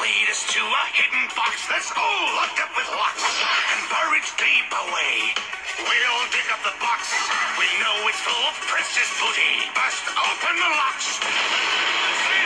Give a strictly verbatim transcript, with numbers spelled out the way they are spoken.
lead us to a hidden box that's all locked up with locks and buried deep away. We'll dig up the box. We know it's full of precious booty. Bust open the locks.